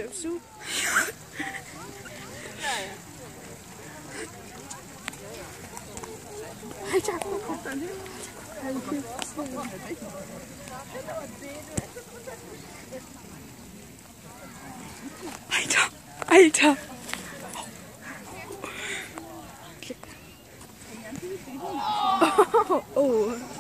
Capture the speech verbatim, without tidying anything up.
Glaubst du? Alter, guck mal dann hin. Alter, Alter. Oh. Oh.